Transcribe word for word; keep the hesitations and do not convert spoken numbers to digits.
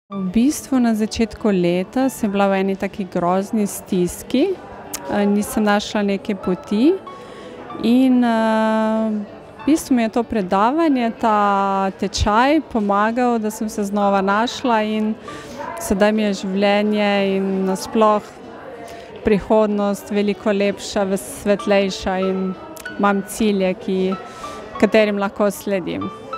V bistvu na začetku leta sem bila v eni taki grozni stiski, nisem našla neke poti in v bistvu mi je to predavanje, ta tečaj pomagal, da sem se znova našla in sedaj mi je življenje in nasploh prihodnost veliko lepša, svetlejša in imam cilje, ki, katerim lahko sledim.